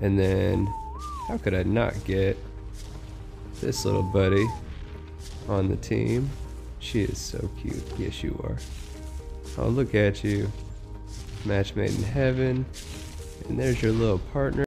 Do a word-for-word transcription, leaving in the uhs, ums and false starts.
And then, how could I not get this little buddy on the team? She is so cute. Yes, you are. Oh, look at you. Match made in heaven. And there's your little partner.